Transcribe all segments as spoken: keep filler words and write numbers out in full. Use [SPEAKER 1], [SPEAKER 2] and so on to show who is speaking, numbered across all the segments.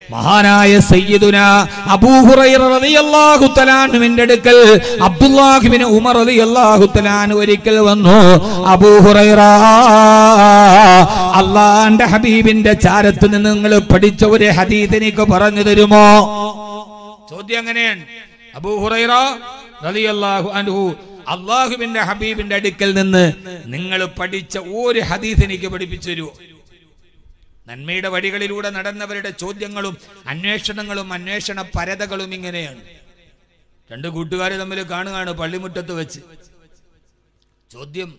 [SPEAKER 1] മഹാനായ സയ്യിദുനാ അബൂ ഹുറൈറ റളിയല്ലാഹു തആല അൻഹുവിന്റെ അടുക്കൽ അബ്ദുല്ലാഹ് ഇബ്നു ഉമർ റളിയല്ലാഹു തആല അൻഹു ഒരിക്കൽ വന്നു. അബൂ ഹുറൈറ, അല്ലാഹുവിന്റെ ഹബീബിന്റെ ചാരത്ത് നിന്ന് നിങ്ങൾ പഠിച്ച ഒരു ഹദീസ് എനിക്ക് പറഞ്ഞു തരുമോ? ചോദ്യം അങ്ങനെയാണ്. അബൂ ഹുറൈറ റളിയല്ലാഹു അൻഹു അല്ലാഹുവിന്റെ ഹബീബിന്റെ അടുക്കൽ നിന്ന് നിങ്ങൾ പഠിച്ച ഒരു ഹദീസ് എനിക്ക് പഠിപ്പിച്ചു തരുമോ? നന്മയുടെ വഴികളിലൂടെ നടന്നവരുടെ ചോദ്യങ്ങളും അന്വേഷണങ്ങളും അന്വേഷണ പരതകളും ഇങ്ങനെയാണ്. രണ്ട് കൂട്ടുകാർ തമ്മിൽ കാണുകയാണ് പള്ളിമുറ്റത്ത് വെച്ച്. ചോദ്യം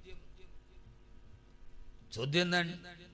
[SPEAKER 1] ചോദ്യം എന്താണ്?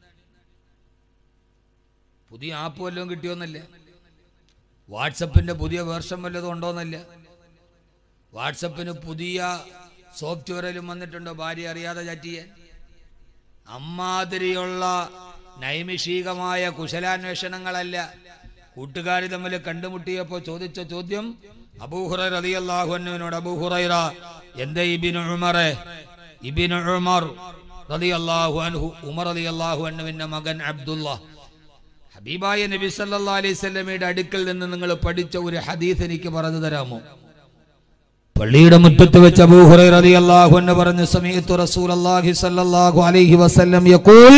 [SPEAKER 1] പുതിയ ആപ്പ് വല്ലതും കിട്ടിയോന്നല്ല, വാട്സപ്പിന്റെ പുതിയ വേർഷൻ വല്ലതും ഉണ്ടോന്നല്ല, വാട്സപ്പിന് പുതിയ സോഫ്റ്റ്വെയറിലും വന്നിട്ടുണ്ടോ ഭാര്യ അറിയാതെ ചാറ്റ് ചെയ്യാൻ? അമ്മാതിരിയുള്ള നൈമിഷികമായ കുശലാന്വേഷണങ്ങളല്ല. കൂട്ടുകാർ തമ്മിൽ കണ്ടുമുട്ടിയപ്പോൾ ചോദിച്ച ചോദ്യം അബൂ ഹുറൈറ റളിയല്ലാഹു അൻഹുവിനോട്, അബൂ ഹുറൈറ, എന്താ ഇബ്നു ഉമർ ഇബ്നു ഉമർ റളിയല്ലാഹു അൻഹു ഉമർ റളിയല്ലാഹു അൻഹുവിന്റെ മകൻ അബ്ദുല്ലാഹ് ഹബീബായ നബി സല്ലല്ലാഹു അലൈഹി വസല്ലമയുടെ അടുക്കൽ നിന്ന് നിങ്ങൾ പഠിച്ച ഒരു ഹദീസ് എനിക്ക് പറഞ്ഞു തരാമോ? പള്ളിയുടെ മുറ്റത്ത് വെച്ച് അബൂ ഹുറൈറ റളിയല്ലാഹു അൻഹു പറഞ്ഞു, സമീഅതു റസൂലുള്ളാഹി സ്വല്ലല്ലാഹു അലൈഹി വസല്ലം യഖൂൽ,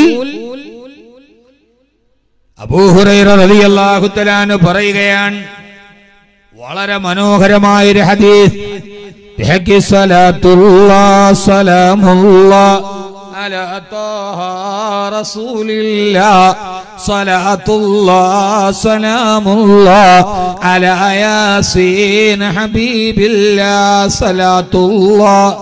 [SPEAKER 1] അബൂ ഹുറൈറ റളിയല്ലാഹു തആല അൻഹു പറയുകയാണ്, വളരെ മനോഹരമായ ഒരു ഹദീസ്, ബിഹഖി സ്വലാത്തുല്ലാഹി സലാമുല്ലാഹി അലാ ത്വാഹ റസൂലില്ലാഹ് സ്വലാത്തുല്ലാഹി സലാമുല്ലാഹി അലാ യാസീൻ ഹബീബില്ലാഹ് സ്വലാത്തുല്ലാഹി.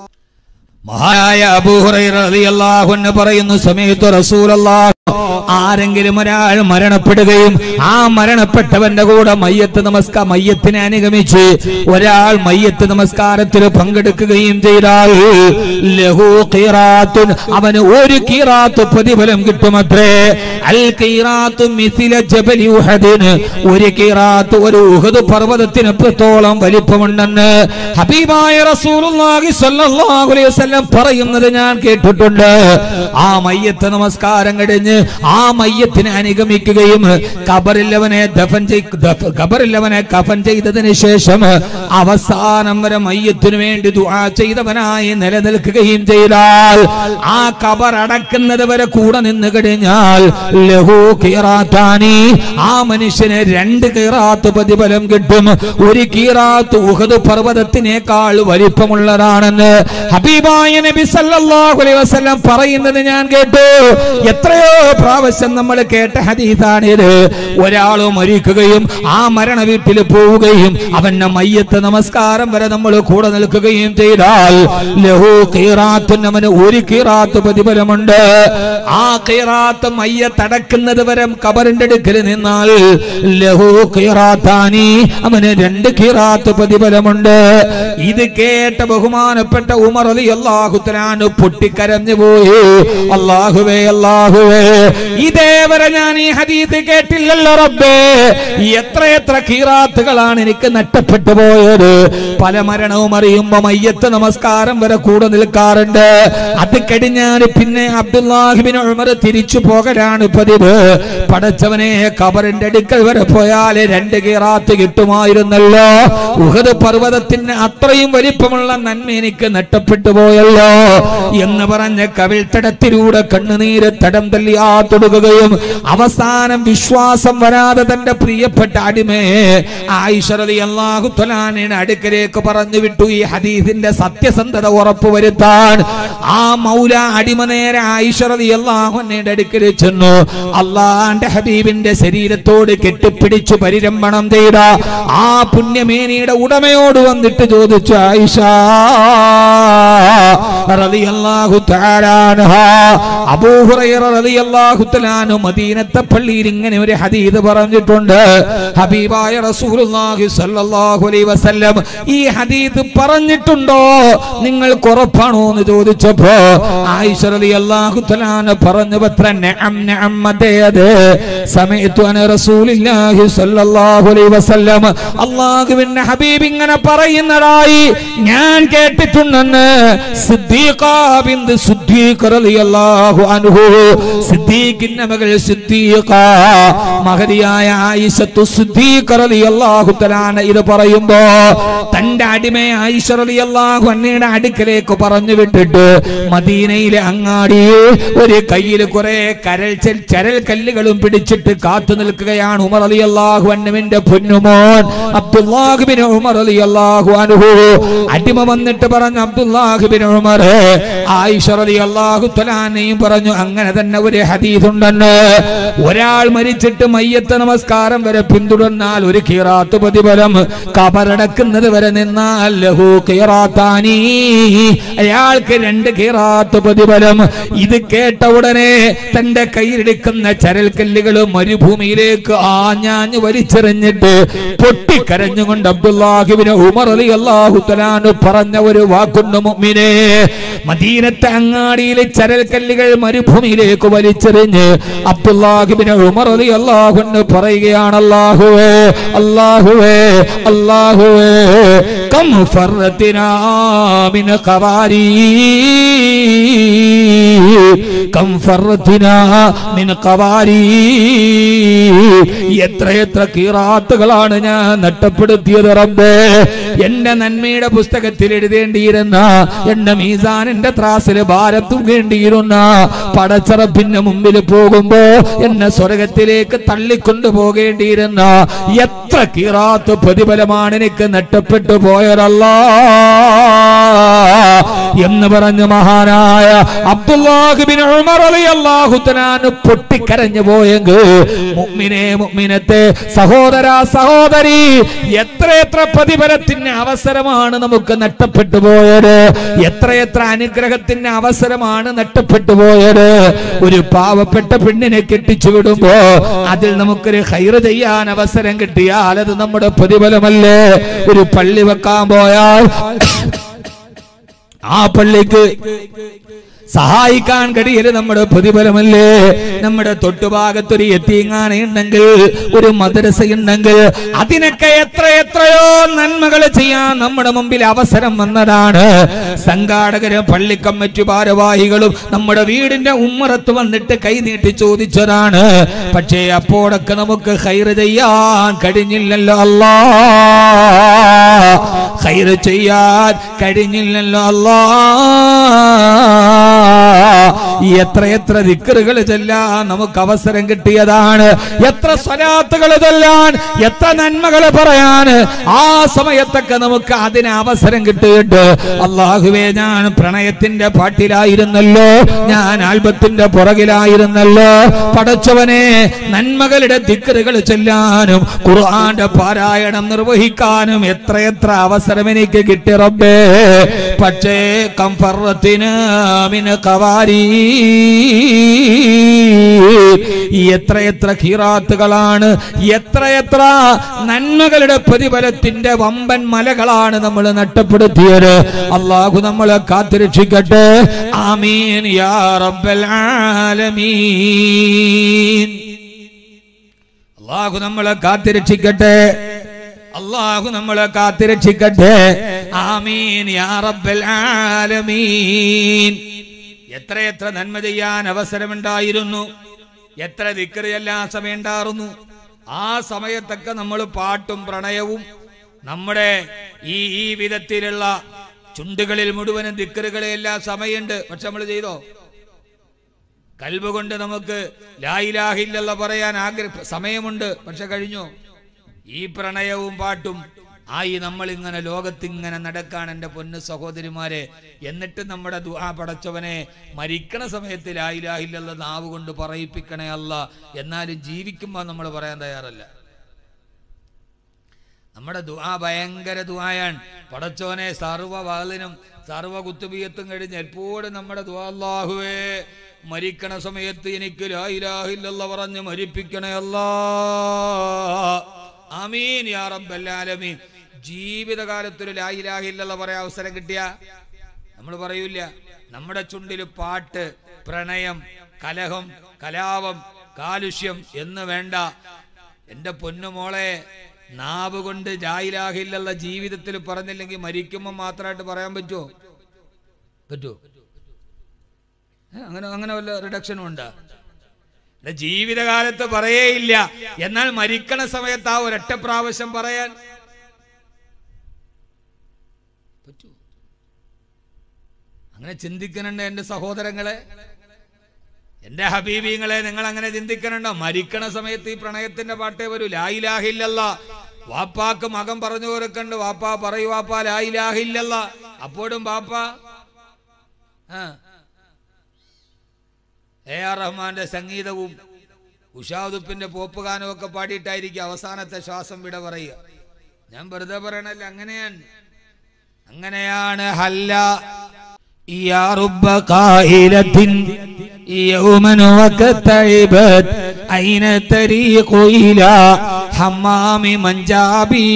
[SPEAKER 1] മഹാനായ അബൂ ഹുറൈറ റളിയല്ലാഹു അൻഹു പറയുന്നു, സമയത്ത് റസൂലുള്ളാഹി, ആരെങ്കിലും ഒരാൾ മരണപ്പെടുകയും ആ മരണപ്പെട്ടവന്റെ കൂടെ മയ്യത്ത് നമസ്കാര മയ്യത്തിനെ അനുഗമിച്ച് ഒരാൾ മയ്യത്ത് നമസ്കാരത്തിൽ പങ്കെടുക്കുകയും ചെയ്താൽ ലഹു ഖീറാത്തുൻ, അവന് ഒരു ഖീറാത്ത് പ്രതിഫലം കിട്ടുമത്രേ. അൽ ഖീറാത്തു മിസ്ല ജബലി ഉഹദിന്, ഒരു ഖീറാത്ത് ഒരു ഉഹദ് പർവതത്തിനപ്പുറത്തോളം വലിപ്പമുണ്ടെന്ന് ഹബീബായ റസൂലുള്ളാഹി സ്വല്ലല്ലാഹു അലൈഹി വസല്ലം പറയുന്നത് ഞാൻ കേട്ടിട്ടുണ്ട്. ആ മയ്യത്ത് നമസ്കാരം കഴിഞ്ഞ് ആ മയ്യത്തിനെ അനുഗമിക്കുകയും ഖബറില്ലവനെ ദഫൻ ഖബറില്ലവനെ കഫൻ ചെയ്തതിനു ശേഷം അവസാനം വരെ മയ്യത്തിനു വേണ്ടി ദുആ ചെയ്തവനായി നിലനിൽക്കുകയും ചെയ്താൽ ആ ഖബർ അടക്കുന്നത് വരെ കൂടെ നിന്ന് കഴിഞ്ഞാൽ ലഹു ഖീറാത്താനി, ആ മനുഷ്യന് രണ്ട് ഖീറാത്ത് പ്രതിഫലം കിട്ടും. ഒരു ഖീറാത്ത് ഉഹദ് പർവതത്തിനേക്കാൾ വലിപ്പമുള്ളതാണെന്ന് ഹബീബായ നബി സല്ലല്ലാഹു അലൈഹി വസല്ലം പറയുന്നത് ഞാൻ കേട്ടു. എത്രയോ പ്രാവശ്യം നമ്മൾ കേട്ട ഹദീസാണിത്. ഒരാൾ മരിക്കുകയും ആ മരണ വീട്ടിൽ പോവുകയും അവന്റെ മയ്യത്ത് നമസ്കാരം വരെ നമ്മൾ കൂടെ നിൽക്കുകയും ചെയ്താൽ ലഹു ഖീറാത്തുൻ, അവന് ഒരു ഖീറാത്ത് പ്രതിഫലമുണ്ട്. ആ ഖീറാത്ത് മയ്യത്തടക്കുന്നത് വരെ ഖബറിന്റെ അടുക്കൽ നിന്നാൽ ലഹു ഖീറാത്താനി, അവന് രണ്ട് ഖീറാത്ത് പ്രതിഫലമുണ്ട്. ഇത് കേട്ട ബഹുമാനപ്പെട്ട ഉമർ റളിയല്ലാഹു തആല അൻഹു പൊട്ടിക്കരഞ്ഞു പോയി. അല്ലാഹുവേ അല്ലാഹുവേ, ഇതേവരെ ഞാൻ ഈ ഹദീസ് കേട്ടില്ലല്ലോ റബ്ബേ. എത്ര എത്ര ഖീറാത്തുകളാണ് എനിക്ക് നഷ്ടപ്പെട്ടു പോയത്. പല മരണവും അറിയുമ്പോ മയ്യത്ത് നമസ്കാരം വരെ കൂടെ നിൽക്കാറുണ്ട്. അത് കഴിഞ്ഞാൽ പിന്നെ അബ്ദുല്ലാഹ് ഇബ്നു ഉമർ തിരിച്ചു പോകലാണ് പതിവ്. പടച്ചവനെ, ഖബറിന്റെ അടുക്കൽ വരെ പോയാൽ രണ്ട് ഖീറാത്ത് കിട്ടുമായിരുന്നല്ലോ. ഉഹദ് പർവ്വതത്തിന് അത്രയും വലിപ്പമുള്ള നന്മ എനിക്ക് നഷ്ടപ്പെട്ടു പോയല്ലോ എന്ന് പറഞ്ഞ കവിൾത്തടത്തിലൂടെ കണ്ണുനീര് തടം തല്ലി ആ തൊടുകയും അവസാനം വിശ്വാസം വരാതെ തന്റെ പ്രിയപ്പെട്ട അടിമയെ ആയിഷ റളിയല്ലാഹു തആല അൻഹയുടെ അടുക്കലേക്ക് പറഞ്ഞു വിട്ടു. ഈ ഹദീസിന്റെ സത്യസന്ധത ഉറപ്പുവരുത്താൻ ആ മൗല അടിമ നേരെ ആയിഷ റളിയല്ലാഹു അൻഹയുടെ അടുക്കൽ ചെന്നു. അല്ലാഹുവിന്റെ ഹബീബിന്റെ ശരീരത്തോട് കെട്ടിപ്പിടിച്ചു പരിരംഭണം ചെയ്ത ആ പുണ്യമേനിയുടെ ഉടമയോട് വന്നിട്ട് ചോദിച്ചു, ആയിഷ റളിയല്ലാഹു തആല അൻഹാ, അബൂ ഹുറൈറ റളിയല്ലാഹു തആല അൻഹു മദീനത്തെ പള്ളിയിൽ ഇങ്ങനെ ഒരു ഹദീസ് പറഞ്ഞിട്ടുണ്ട്. ഹബീബായ റസൂലുള്ളാഹി സ്വല്ലല്ലാഹു അലൈഹി വസല്ലം ഈ ഹദീസ് പറഞ്ഞിട്ടുണ്ടോ, നിങ്ങൾക്ക് ഉറപ്പാണോ എന്ന് ചോദിച്ചപ്പോ ആയിഷ റളിയല്ലാഹു തആല പറഞ്ഞു പത്ര നഅം നഅം അതെ അതെ സമയത്തു അന റസൂലുള്ളാഹി സ്വല്ലല്ലാഹു അലൈഹി വസല്ലം അല്ലാഹുവിന്റെ ഹബീബ് ഇങ്ങനെ പറയുന്നതായി ഞാൻ കേട്ടിട്ടുണ്ടെന്ന് സിദ്ദീഖ ബിൻത് സിദ്ദീഖ് റളിയല്ലാഹു അൻഹു സിദ്ദീഖിന്റെ മകൾ സിദ്ദീഖ മഹദിയായ ആയിഷത്തു സിദ്ദീഖ റളിയല്ലാഹു തആല ഇത് പറയുമ്പോ തന്റെ അടിമയെ ആയിഷ റളിയല്ലാഹു അൻഹയുടെ അടുക്കലേക്ക് പറഞ്ഞു വിട്ടിട്ട് മദീനയിലെ അങ്ങാടിയിൽ ഒരു കയ്യിൽ കുറെ കരൽ ചരൽ കല്ലുകളും പിടിച്ചിട്ട് കാത്തു നിൽക്കുകയാണ് ഉമർ റളിയല്ലാഹു അൻഹുവിന്റെ പൊന്നുമോൻ അബ്ദുല്ലാഹ് ബിൻ ഉമർ റളിയല്ലാഹു അൻഹു. അടിമ വന്നിട്ട് പറഞ്ഞു അബ്ദുല്ലാഹ് ബിൻ ഉമർ, ആയിഷ റളിയല്ലാഹു തആലയും പറഞ്ഞു അങ്ങനെ തന്നെ ഒരു ഹദീസ് ഉണ്ടെന്ന്, ഒരാൾ മരിച്ചിട്ട് മയ്യത്ത് നമസ്കാരം വരെ പിന്തുടർന്നാൽ ഒരു ഖിറാത്ത് പ്രതിഫലം, ഖബറടക്കുന്നത് വരെ നിന്നാൽ ലഹു ഖിറാത്താനി, അയാൾക്ക് രണ്ട് ഖിറാത്ത് പ്രതിഫലം. ഇത് കേട്ട ഉടനെ തന്റെ കയ്യിലെടുക്കുന്ന ചരൽക്കല്ലുകൾ മരുഭൂമിയിലേക്ക് ആഞ്ഞാഞ്ഞ് വലിച്ചെറിഞ്ഞിട്ട് പൊട്ടിക്കരഞ്ഞുകൊണ്ട് അബ്ദുല്ലാഹ് ഇബ്നു ഉമർ റളിയല്ലാഹു തആല പറഞ്ഞ ഒരു വാക്കുണ്ട് മുഅ്മിനേ, മദീനത്തെ അങ്ങാടിയിലെ ചരൽക്കല്ലുകൾ മരുഭൂമിയിലേക്ക് വലിച്ചെറിഞ്ഞ് അബ്ദുല്ലാഹ് ഇബ്നു ഉമർ റളിയല്ലാഹു അൻഹു പറയുകയാണ്, അല്ലാഹുവേ അല്ലാഹുവേ അല്ലാഹുവേ കം ഫർറത്തിനാ മിൻ ഖവാരി കം ഫർറത്തിനാ മിൻ ഖവാരി, എത്ര എത്ര ഖിറാത്തുകളാണ് ഞാൻ നഷ്ടപ്പെടുത്തിയത് റബ്ബേ. എന്റെ നന്മയുടെ പുസ്തകത്തിൽ എഴുതേണ്ടിയിരുന്ന, എന്റെ മീസാനിന്റെ ത്രാസിൽ ഭാരം തൂങ്ങേണ്ടിയിരുന്ന പടച്ചറപ്പിന്റെ മുമ്പിൽ പോകുമ്പോ എന്നെ സ്വർഗത്തിലേക്ക് തള്ളിക്കൊണ്ടു പോകേണ്ടിയിരുന്ന എത്ര ഖിറാത്ത് പ്രതിഫലമാണ് എനിക്ക് നഷ്ടപ്പെട്ടു പോയതല്ലാ എന്ന് പറഞ്ഞ മഹാനായ അബ്ദുല്ലാഹ് ഇബ്നു ഉമർ റളിയല്ലാഹു തആല പൊട്ടിക്കരഞ്ഞു പോയെങ്കിൽ മുഅ്മിനേ മുഅ്മിനത്തെ സഹോദര സഹോദരി, എത്ര എത്ര പ്രതിഫലത്തിന്റെ അവസരമാണ് നമുക്ക് നഷ്ടപ്പെട്ടു പോയത്, എത്രയെത്ര അനുഗ്രഹത്തിന്റെ അവസരമാണ് നഷ്ടപ്പെട്ടു പോയത്. ഒരു പാവപ്പെട്ട പെണ്ണിനെ കെട്ടിച്ചു വിടുമ്പോ അതിൽ നമുക്കൊരു ഖൈറ് ചെയ്യാൻ അവസരം കിട്ടിയാൽ അത് നമ്മുടെ പ്രതിഫലമല്ലേ. ഒരു പള്ളി വെക്കാൻ പോയാൽ ആ പള്ളിക്ക് സഹായിക്കാൻ കഴിയല് നമ്മുടെ പ്രതിഫലമല്ലേ. നമ്മുടെ തൊട്ടുഭാഗത്തൊരു യതീംഖാന ഉണ്ടെങ്കിൽ, ഒരു മദ്രസ ഉണ്ടെങ്കിൽ, അതിനൊക്കെ എത്ര എത്രയോ നന്മകൾ ചെയ്യാൻ നമ്മുടെ മുമ്പിൽ അവസരം വന്നതാണ്. സംഘാടകരും പള്ളി കമ്മിറ്റി ഭാരവാഹികളും നമ്മുടെ വീടിന്റെ ഉമ്മറത്ത് വന്നിട്ട് കൈനീട്ടി ചോദിച്ചതാണ്. പക്ഷേ അപ്പോഴൊക്കെ നമുക്ക് ഖൈറ് ചെയ്യാൻ കഴിഞ്ഞില്ലല്ലോ അല്ലാ, ഖൈറ് ചെയ്യാൻ കഴിഞ്ഞില്ലല്ലോ അല്ലാ. എത്ര എത്ര ദിക്റുകൾ ചൊല്ലാൻ നമുക്ക് അവസരം കിട്ടിയതാണ്, എത്ര സ്വലാത്തുകൾ ചൊല്ലാൻ, എത്ര നന്മകൾ പറയാൻ ആ സമയത്തൊക്കെ നമുക്ക് അതിന് അവസരം കിട്ടിയിട്ട് അല്ലാഹുവേ ഞാൻ പ്രണയത്തിന്റെ പാട്ടിലായിരുന്നല്ലോ, ഞാൻ ആൽബത്തിന്റെ പുറകിലായിരുന്നല്ലോ, പടച്ചവനെ നന്മകളുടെ ദിക്റുകൾ ചൊല്ലാനും ഖുർആന്റെ പാരായണം നിർവഹിക്കാനും എത്രയെത്ര അവസരം എനിക്ക് കിട്ടി റബ്ബേ. പക്ഷേ കംഫറത്തിന മിൻ ഖവാരി, എത്ര എത്ര ഖിറാത്തുകളാണ്, എത്ര എത്ര നന്മകളുടെ പ്രതിഫലത്തിന്റെ വമ്പൻ മലകളാണ് നമ്മൾ നഷ്ടപ്പെടുത്തിയത്. അല്ലാഹു നമ്മളെ കാത്തുരക്ഷിക്കട്ടെ. ആമീൻ യാ റബ്ബൽ ആലമീൻ. അല്ലാഹു നമ്മളെ കാത്തുരക്ഷിക്കട്ടെ, അല്ലാഹു നമ്മളെ കാത്തുരക്ഷിക്കട്ടെ. ആമീൻ യാ റബ്ബൽ ആലമീൻ. എത്ര എത്ര നന്മ ചെയ്യാൻ അവസരമുണ്ടായിരുന്നു, എത്ര ദിക്റ് എല്ലാ സമയം ഉണ്ടായിരുന്നു. ആ സമയത്തൊക്കെ നമ്മൾ പാട്ടും പ്രണയവും നമ്മുടെ ഈ ഈ വിധത്തിലുള്ള ചുണ്ടുകളിൽ മുഴുവനും ദിക്റുകളെ എല്ലാ സമയമുണ്ട്. പക്ഷെ നമ്മൾ ചെയ്തോ? കൽബ് കൊണ്ട് നമുക്ക് ലാ ഇലാഹ ഇല്ലല്ലാഹ് പറയാൻ ആഗ്രഹ സമയമുണ്ട്, പക്ഷെ കഴിഞ്ഞോ? ഈ പ്രണയവും പാട്ടും ആയി നമ്മൾ ഇങ്ങനെ ലോകത്തിങ്ങനെ നടക്കാൻ എൻ്റെ പൊന്നു സഹോദരിമാരെ. എന്നിട്ട് നമ്മുടെ ദുആ പടച്ചവനെ മരിക്കണ സമയത്ത് ലാ ഇലാഹ ഇല്ലല്ലാഹ് നാവ് കൊണ്ട് പറയിപ്പിക്കണേ അല്ലാ, എന്നാലും ജീവിക്കുമ്പോൾ നമ്മൾ പറയാൻ തയ്യാറല്ല. നമ്മുടെ ദുആ ഭയങ്കര ദുആയാണ്. പടച്ചവനെ സർവ്വ വാളിനും സർവ്വ കുത്തുബിയത്തും കഴിഞ്ഞ് എപ്പോഴും നമ്മുടെ ദുആ അല്ലാഹുവേ മരിക്കണ സമയത്ത് എനിക്ക് ലാ ഇലാഹ ഇല്ലല്ലാഹ് പറഞ്ഞ് മരിപ്പിക്കണേ അല്ലാ. ആമീൻ യാ റബ്ബൽ ആലമീൻ. ജീവിതകാലത്തൊരു ലാ ഇലാഹ ഇല്ലല്ലാഹ് പറയാൻ അവസരം കിട്ടിയ നമ്മൾ പറയൂല നമ്മുടെ ചുണ്ടിൽ പാട്ട്, പ്രണയം, കലഹം, കലാപം, കാലുഷ്യം എന്ന് വേണ്ട. എന്റെ പൊന്നുമോളെ, നാവ് കൊണ്ട് ലാ ഇലാഹ ഇല്ലല്ലാഹ് ജീവിതത്തിൽ പറഞ്ഞില്ലെങ്കിൽ മരിക്കുമ്പോൾ മാത്രമായിട്ട് പറയാൻ പറ്റുമോ? പറ്റുമോ? അങ്ങനെ അങ്ങനെ വല്ല റിഡക്ഷനും ഉണ്ടാ? ജീവിതകാലത്ത് പറയേയില്ല, എന്നാൽ മരിക്കണ സമയത്ത് ആ ഒരൊറ്റ പ്രാവശ്യം പറയാൻ പറ്റൂ? അങ്ങനെ ചിന്തിക്കണുണ്ട് എന്റെ സഹോദരങ്ങളെ, എന്റെ ഹബീബിങ്ങളെ, നിങ്ങൾ അങ്ങനെ ചിന്തിക്കണുണ്ടോ? മരിക്കണ സമയത്ത് ഈ പ്രണയത്തിന്റെ പാട്ടേ വരൂ. ലാ ഇലാഹ ഇല്ലല്ലാഹ്. വാപ്പാക്ക് മകൻ പറഞ്ഞു കൊടുക്കണ്ട്, വാപ്പാ പറയൂ വാപ്പാ ലാ ഇലാഹ ഇല്ലല്ലാഹ്. അപ്പോഴും വാപ്പ ആ എ ആർ റഹ്മാന്റെ സംഗീതവും ഉഷാദുപ്പിന്റെ പോപ്പ് ഗാനവും ഒക്കെ പാടിയിട്ടായിരിക്കും അവസാനത്തെ ശ്വാസം വിട പറയുക. ഞാൻ വെറുതെ പറയണല്ല, അങ്ങനെയാണ് അങ്ങനെയാണ് ഹല്ല യാ റബ്ബ ഖായിലത്തിൻ യൗമൻ വകതൈബത് ഐന തരീഖു ഇലാ ഹമ്മാമി മഞ്ചാബി.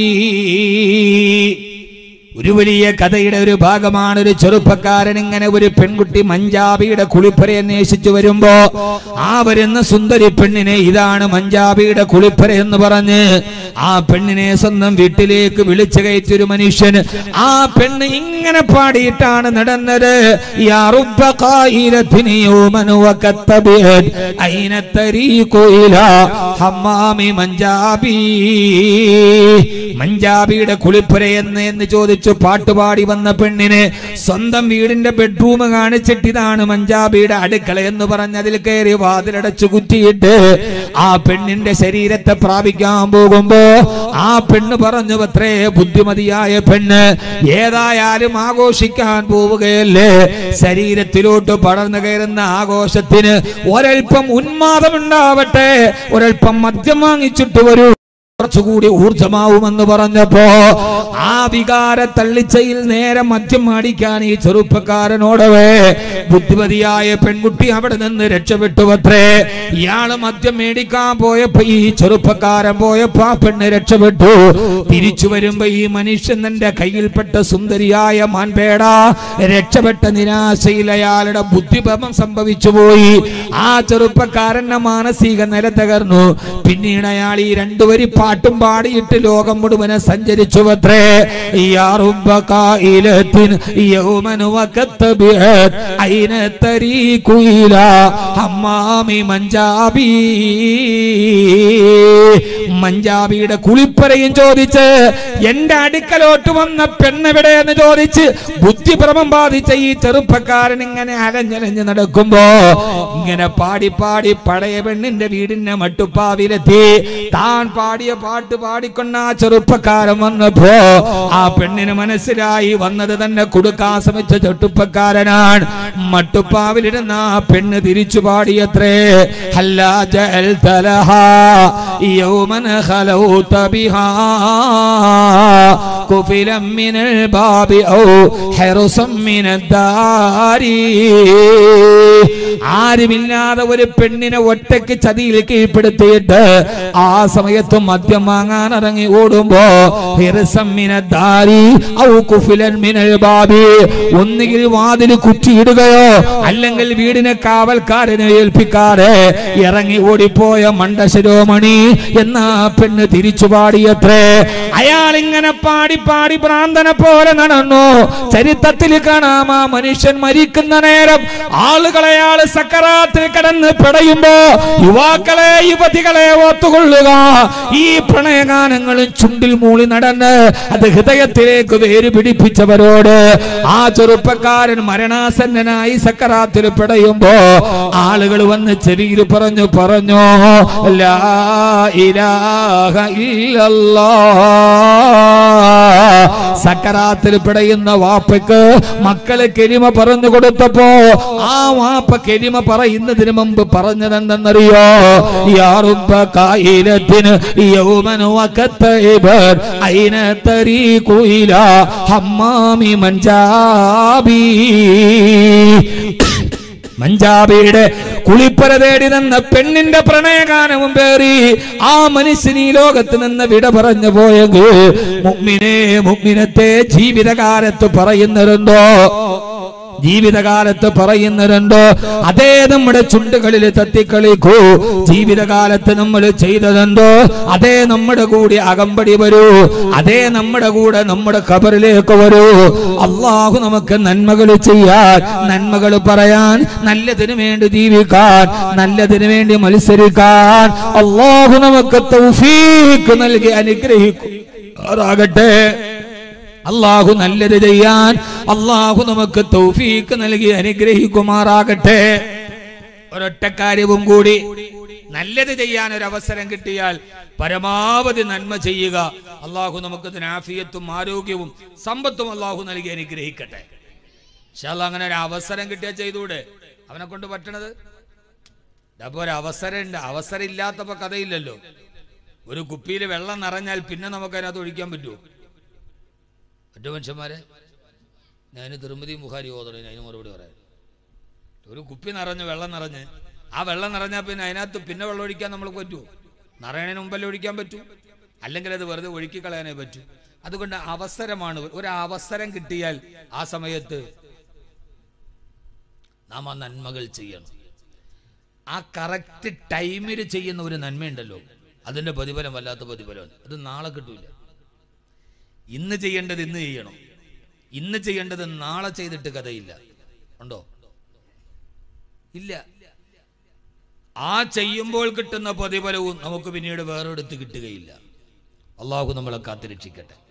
[SPEAKER 1] ഒരു വലിയ കഥയുടെ ഒരു ഭാഗമാണ്. ഒരു ചെറുപ്പക്കാരൻ ഇങ്ങനെ ഒരു പെൺകുട്ടി മഞ്ചാബിയുടെ കുളിപ്പര അന്വേഷിച്ചു വരുമ്പോ ആ വരുന്ന സുന്ദരി പെണ്ണിനെ ഇതാണ് മഞ്ചാബിയുടെ കുളിപ്പര എന്ന് പറഞ്ഞ് ആ പെണ്ണിനെ സ്വന്തം വീട്ടിലേക്ക് വിളിച്ചു കയറ്റിയൊരു മനുഷ്യൻ. ആ പെണ്ണ് ഇങ്ങനെ പാടിയിട്ടാണ് നടന്നത്. യാ റബ്ബ ഖായിലത്തിൻ യൗമൻ വകതബിത് ഐന തരീഖു ഇലാ ഹമ്മാമി മഞ്ചാബി. മഞ്ചാബിയുടെ കുളിപ്പര എന്ന് എന്ന് ചോദിച്ചു പാട്ടുപാടി വന്ന പെണ്ണിന് സ്വന്തം വീടിന്റെ ബെഡ്റൂം കാണിച്ചിട്ട് ഇതാണ് മഞ്ചാബിയുടെ അടുക്കള എന്ന് പറഞ്ഞ് അതിൽ കയറി വാതിലടച്ചു കുറ്റിയിട്ട് ആ പെണ്ണിന്റെ ശരീരത്തെ പ്രാപിക്കാൻ പോകുമ്പോ ആ പെണ്ണ് പറഞ്ഞു, അത്രേ ബുദ്ധിമതിയായ പെണ്ണ്, ഏതായാലും ആഘോഷിക്കാൻ പോവുകയല്ലേ, ശരീരത്തിലോട്ട് പടർന്നു കയറുന്ന ആഘോഷത്തിന് ഒരൽപ്പം ഉന്മാദമുണ്ടാവട്ടെ, ഒരൽപ്പം മദ്യം വാങ്ങിച്ചിട്ട് വരൂ, കുറച്ചുകൂടി ഊർജമാവുമെന്ന് പറഞ്ഞപ്പോ ആ വികാര തള്ളിച്ചയിൽ നേരെ മദ്യം അടിക്കാൻ ഈ ചെറുപ്പക്കാരനോടവേ ബുദ്ധിമതിയായ പെൺകുട്ടി അവിടെ നിന്ന് രക്ഷപ്പെട്ടു. അത്രേ ഇയാള് മദ്യം മേടിക്കാൻ പോയപ്പോ ഈ ചെറുപ്പക്കാരൻ പോയപ്പോ ആ പെണ്ണ് രക്ഷപ്പെട്ടു. തിരിച്ചു വരുമ്പോ ഈ മനുഷ്യൻ തന്റെ കയ്യിൽപ്പെട്ട സുന്ദരിയായ മാൻപേട രക്ഷപ്പെട്ട നിരാശയിൽ അയാളുടെ ബുദ്ധിഭ്രമം സംഭവിച്ചു പോയി. ആ ചെറുപ്പക്കാരന്റെ മാനസിക നില തകർന്നു. പിന്നീട് അയാൾ ഈ രണ്ടുപേരി പാട്ടും പാടിയിട്ട് ലോകം മുഴുവനെ സഞ്ചരിച്ചു. അത്രേ യാ റബ്ബ ഖായിലത്തിൻ യൗമൻ വകതബിത് ഐന തരീഖു ഇലാ ഹമ്മാമി മഞ്ചാബി. മഞ്ചാബിയുടെ കുളിപ്പരയും ചോദിച്ച് എന്റെ അടുക്കലോട്ട് വന്ന പെണ്ണെവിടെ എന്ന് ചോദിച്ച് ബുദ്ധിഭ്രമം ബാധിച്ച ഈ ചെറുപ്പക്കാരൻ ഇങ്ങനെ അലഞ്ഞലഞ്ഞ് നടക്കുമ്പോ ഇങ്ങനെ പാടി പാടി പഴയ പെണ്ണിന്റെ വീടിന്റെ മട്ടുപ്പാവിലെത്തി. താൻ പാടിയ പാട്ട് പാടിക്കൊണ്ട ആ ചെറുപ്പക്കാരൻ വന്നപ്പോ ആ പെണ്ണിന് മനസ്സിലായി വന്നത് തന്നെ കൊടുക്കാൻ ശ്രമിച്ച ചെറുപ്പക്കാരനാണ്. മട്ടുപ്പാവിലിരുന്ന ആ പെണ്ണ് തിരിച്ചു പാടിയത്രേ, ഹല്ലാ ജഅൽത ലഹാ യൗമൻ ഖലൗത ബിഹാ കുഫിലൻ മിനൽ ബാബി ഔ ഹിർസം മിനദ്ദാരി. ആരുമില്ലാതെ ഒരു പെണ്ണിനെ ഒറ്റയ്ക്ക് ചതിയിൽ കീഴ്പ്പെടുത്തിയിട്ട് ആ സമയത്ത് മദ്യം വാങ്ങാൻ ഇറങ്ങി ഓടുമ്പോ ഹിർസം മിനദ്ദാരി ഔ കുഫിലൻ മിനൽ ബാബി, ഒന്നുകിൽ വാതിൽ കുറ്റിയിടുകയോ അല്ലെങ്കിൽ വീടിനെ കാവൽക്കാരനെ ഏൽപ്പിക്കാതെ ഇറങ്ങി ഓടിപ്പോയ മണ്ടശിരോമണി എന്ന പെണ്ണ് തിരിച്ചു പാടിയത്രേ. അയാൾ ഇങ്ങനെ പാടി പാടി ഭ്രാന്തനെ പോലെ നടന്നു. ചരിത്രത്തിൽ കാണാം ആ മനുഷ്യൻ മരിക്കുന്ന നേരം ആളുകളെ അയാൾ സക്കറാത്തിൽ കിടന്ന് പിടയുമ്പോ യുവാക്കളെ യുവതികളെ ഓർത്തുകൊള്ളുക. ഈ പ്രണയഗാനങ്ങളും ചുണ്ടിൽ മൂളി നടന്ന് അത് ഹൃദയത്തിലേക്ക് വേര് പിടിപ്പിച്ചവരോട് ആ ചെറുപ്പക്കാരൻ മരണാസന്നനായി സക്കറാത്തിൽ പിടയുമ്പോ ആളുകൾ വന്ന് ചെവിയിൽ പറഞ്ഞു പറഞ്ഞു ലാ ഇലാഹ ഇല്ലല്ലാഹ്. സക്കറാത്തിൽ പിടയുന്ന വാപ്പയ്ക്ക് മക്കള് കെലിമ പറഞ്ഞു കൊടുത്തപ്പോ ആ വാപ്പ കെലിമ പറയുന്നതിന് മുമ്പ് പറഞ്ഞതെന്തെന്നറിയോ? യാ റബ്ബ ഖായിലത്തിൻ യൗമൻ വകതൈബത് ഐന തരീഖു ഇലാ ഹമ്മാമി മഞ്ചാബി. മഞ്ചാബിയുടെ കുളിപ്പര തേടി നിന്ന പെണ്ണിന്റെ പ്രണയഗാനവും പേറി ആ മനുഷ്യൻ ഈ ലോകത്ത് നിന്ന് വിട പറഞ്ഞു പോയെങ്കിൽ മുഅ്മിനേ മുഅ്മിനത്തെ ജീവിതകാലത്ത് പറയുന്നതുണ്ടോ? ജീവിതകാലത്ത് പറയുന്നതുണ്ടോ അതേ നമ്മുടെ ചുണ്ടുകളിൽ തത്തിക്കളിക്കൂ. ജീവിതകാലത്ത് നമ്മൾ ചെയ്തതുണ്ടോ അതേ നമ്മുടെ കൂടെ അകമ്പടി വരൂ. അതേ നമ്മുടെ കൂടെ നമ്മുടെ ഖബറിലേക്ക് വരൂ. അള്ളാഹു നമുക്ക് നന്മകൾ ചെയ്യാൻ, നന്മകൾ പറയാൻ, നല്ലതിനു വേണ്ടി ജീവിക്കാൻ, നല്ലതിനു വേണ്ടി മത്സരിക്കാൻ അള്ളാഹു നമുക്ക് തൗഫീഖ് നൽകി അനുഗ്രഹിക്കുമാറാകട്ടെ. അള്ളാഹു നല്ലത് ചെയ്യാൻ അള്ളാഹു നമുക്ക് തൗഫീഖ് നൽകി അനുഗ്രഹിക്കുമാറാകട്ടെ. ഒരൊറ്റ കാര്യവും കൂടി, നല്ലത് ചെയ്യാൻ ഒരു അവസരം കിട്ടിയാൽ പരമാവധി നന്മ ചെയ്യുക. അള്ളാഹു നമുക്ക് ആഫിയത്തും ആരോഗ്യവും സമ്പത്തും അള്ളാഹു നൽകി അനുഗ്രഹിക്കട്ടെ. ഇൻഷാ അല്ലാഹ് അങ്ങനെ ഒരു അവസരം കിട്ടിയാൽ ചെയ്തൂടെ? അവനെ കൊണ്ട് പറ്റണത് അപ്പൊ ഒരു അവസരം ഉണ്ട്. അവസരം ഇല്ലാത്തപ്പോ കഥയില്ലല്ലോ. ഒരു കുപ്പിയിൽ വെള്ളം നിറഞ്ഞാൽ പിന്നെ നമുക്ക് അതിനകത്ത് ഒഴിക്കാൻ പറ്റുമോ? മറ്റു മനുഷ്യന്മാരെ ഞാൻ തിരുമതി ബുഖാരി ഓതണേ അതിന് മറുപടി പറയാം. ഒരു കുപ്പി നിറഞ്ഞ് വെള്ളം നിറഞ്ഞ് ആ വെള്ളം നിറഞ്ഞാൽ പിന്നെ അതിനകത്ത് പിന്നെ വെള്ളം ഒഴിക്കാൻ നമ്മൾക്ക് പറ്റുമോ? നിറയണതിന് മുമ്പല്ലേ ഒഴിക്കാൻ പറ്റൂ, അല്ലെങ്കിൽ അത് വെറുതെ ഒഴുക്കി കളയാനേ പറ്റൂ. അതുകൊണ്ട് അവസരമാണ്. ഒരു അവസരം കിട്ടിയാൽ ആ സമയത്ത് നാം ആ നന്മകൾ ചെയ്യണം. ആ കറക്റ്റ് ടൈമിൽ ചെയ്യുന്ന ഒരു നന്മയുണ്ടല്ലോ, അതിന്റെ പ്രതിഫലം വല്ലാത്ത പ്രതിഫലമാണ്. അത് നാളെ കിട്ടൂല. ഇന്ന് ചെയ്യേണ്ടത് ഇന്ന് ചെയ്യണം. ഇന്ന് ചെയ്യേണ്ടത് നാളെ ചെയ്തിട്ട് കഥയില്ല. ഉണ്ടോ? ഇല്ല. ആ ചെയ്യുമ്പോൾ കിട്ടുന്ന പ്രതിഫലവും നമുക്ക് പിന്നീട് വേറെടുത്ത് കിട്ടുകയില്ല. അള്ളാഹു നമ്മളെ കാത്തുരക്ഷിക്കട്ടെ.